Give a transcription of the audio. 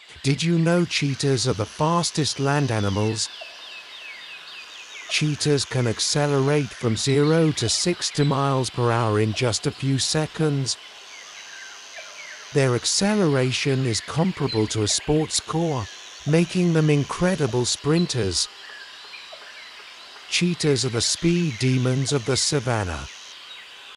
Did you know cheetahs are the fastest land animals? Cheetahs can accelerate from 0 to 60 miles per hour in just a few seconds. Their acceleration is comparable to a sports car, making them incredible sprinters. Cheetahs are the speed demons of the savannah.